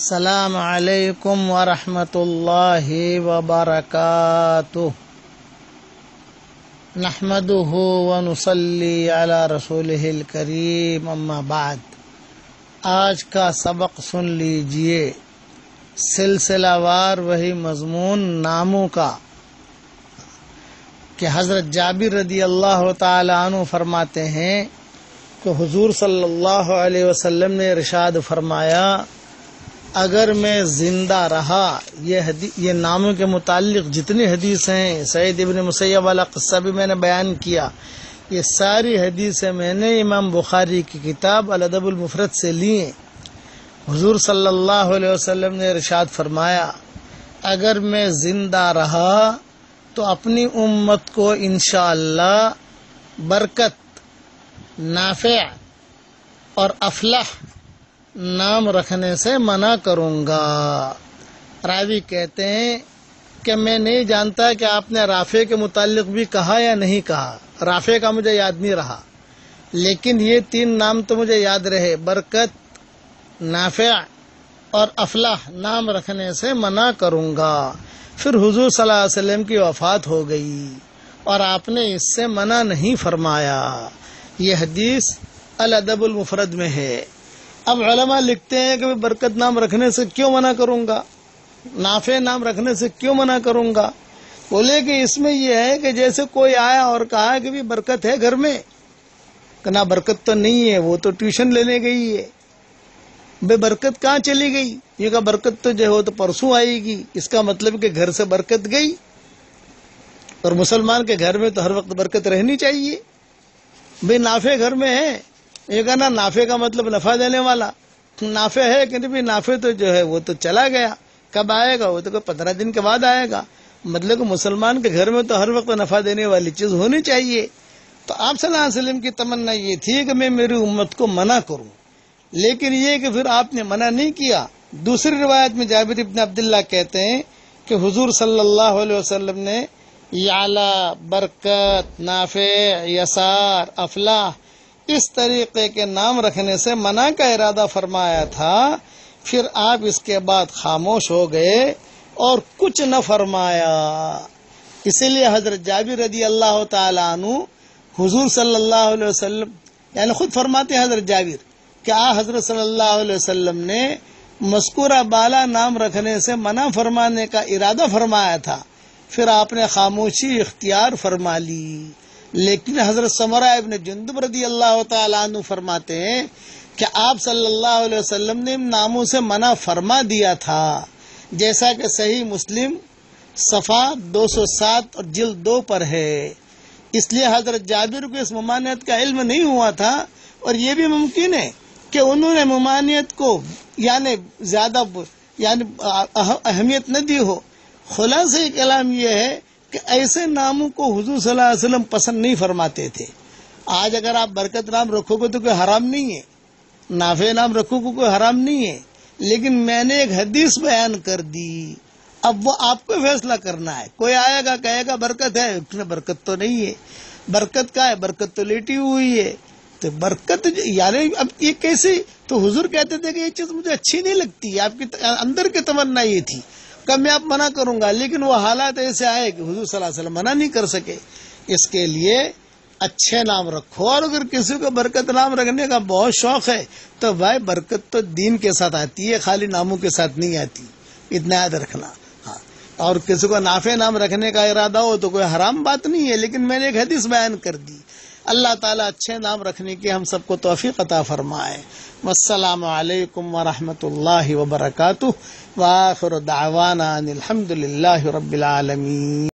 السلام علیکم ورحمۃ اللہ وبرکاتہ نحمدہ ونصلی علی رسولہ الکریم اما بعد۔ آج کا سبق سن لیجئے، سلسلہ وار وہی مضمون ناموں کا کہ حضرت جابر رضی اللہ تعالی عنہ فرماتے ہیں کہ حضور صلی اللہ علیہ وسلم نے ارشاد فرمایا، اگر میں زندہ رہا، یہ ناموں کے متعلق جتنی حدیث ہیں، سعید ابن مسیب والا قصہ بھی میں نے بیان کیا، یہ ساری حدیثیں میں نے امام بخاری کی کتاب الادب المفرد سے لی ہیں۔ حضور صلی اللہ علیہ وسلم نے ارشاد فرمایا، اگر میں زندہ رہا تو اپنی امت کو انشاءاللہ برکت، نافع اور افلاح نام رکھنے سے منع کروں گا۔ راوی کہتے ہیں کہ میں نہیں جانتا کہ آپ نے رافع کے متعلق بھی کہا یا نہیں کہا، رافع کا مجھے یاد نہیں رہا، لیکن یہ تین نام تو مجھے یاد رہے، برکت، نافع اور افلاح نام رکھنے سے منع کروں گا۔ پھر حضور صلی اللہ علیہ وسلم کی وفات ہو گئی اور آپ نے اس سے منع نہیں فرمایا۔ یہ حدیث الادب المفرد میں ہے۔ اب علماء لکھتے ہیں کہ برکت نام رکھنے سے کیوں منع کروں گا، نافع نام رکھنے سے کیوں منع کروں گا؟ بولے کہ اس میں یہ ہے کہ جیسے کوئی آیا اور کہا کہ بھی برکت ہے گھر میں، کہ نہ برکت تو نہیں ہے، وہ تو ٹیوشن لینے گئی ہے، بے برکت کہاں چلی گئی؟ یہ کہا برکت تو جو ہے تو پرسوں آئے گی، اس کا مطلب کہ گھر سے برکت گئی، اور مسلمان کے گھر میں تو ہر وقت برکت رہنی چاہیے۔ بے نافع گھر میں ہے، یہ کہنا نافع کا مطلب نفع دینے والا، نافع ہے کہ نہیں، نافع تو جو ہے وہ تو چلا گیا، کب آئے گا؟ وہ تو 15 دن کے بعد آئے گا، مطلب کہ مسلمان کے گھر میں تو ہر وقت نفع دینے والی چیز ہونی چاہیے۔ تو آپ صلی اللہ علیہ وسلم کی تمنا یہ تھی کہ میں میری امت کو منع کروں، لیکن یہ کہ پھر آپ نے منع نہیں کیا۔ دوسری روایت میں جابر ابن عبداللہ کہتے ہیں کہ حضور صلی اللہ علیہ وسلم نے یعلا، برکت، نافع، یسار، افلاح اس طریقے کے نام رکھنے سے منع کا ارادہ فرمایا تھا، پھر آپ اس کے بعد خاموش ہو گئے اور کچھ نہ فرمایا۔ اسی لیے حضرت جابر رضی اللہ تعالی عنہ حضور صلی اللہ علیہ وسلم یعنی خود فرماتے ہیں حضرت جابر کہ حضرت صلی اللہ علیہ وسلم نے مذکورہ بالا نام رکھنے سے منع فرمانے کا ارادہ فرمایا تھا، پھر آپ نے خاموشی اختیار فرما لی۔ لیکن حضرت سمرہ ابن جندب رضی اللہ تعالیٰ عنہ فرماتے ہیں کہ آپ صلی اللہ علیہ وسلم نے ناموں سے منع فرما دیا تھا، جیسا کہ صحیح مسلم صفحہ 207 اور جلد 2 پر ہے۔ اس لیے حضرت جابر کو اس ممانعت کا علم نہیں ہوا تھا، اور یہ بھی ممکن ہے کہ انہوں نے ممانعت کو زیادہ اہمیت نہ دی ہو۔ خلاصہ کلام یہ ہے کہ ایسے ناموں کو حضور صلی اللہ علیہ وسلم پسند نہیں فرماتے تھے۔ آج اگر آپ برکت نام رکھو گے تو کوئی حرام نہیں ہے، نافع نام رکھو گے کوئی حرام نہیں ہے، لیکن میں نے ایک حدیث بیان کر دی، اب وہ آپ کو فیصلہ کرنا ہے۔ کوئی آئے گا کہے گا برکت ہے، اس میں برکت تو نہیں ہے، برکت کا ہے، برکت تو لیٹی ہوئی ہے، تو برکت یعنی اب یہ کیسے؟ تو حضور کہتے تھے کہ یہ چیز مجھے اچھی نہیں لگتی، آپ کی اندر کی تمنا یہ تھی کہ میں آپ منع کروں گا، لیکن وہ حالات ایسے آئے کہ حضور صلی اللہ علیہ وسلم منع نہیں کر سکے۔ اس کے لیے اچھے نام رکھو، اور اگر کسی کو برکت نام رکھنے کا بہت شوق ہے تو بھائی برکت تو دین کے ساتھ آتی ہے، خالی ناموں کے ساتھ نہیں آتی، اتنا یاد رکھنا۔ ہاں، اور کسی کو نافع نام رکھنے کا ارادہ ہو تو کوئی حرام بات نہیں ہے، لیکن میں نے ایک حدیث بیان کر دی۔ اللہ تعالیٰ اچھے نام رکھنے کی ہم سب کو توفیق عطا فرمائے۔ والسلام علیکم ورحمۃ اللہ وبرکاتہ، وآخر دعوانا ان الحمد للہ رب العالمین۔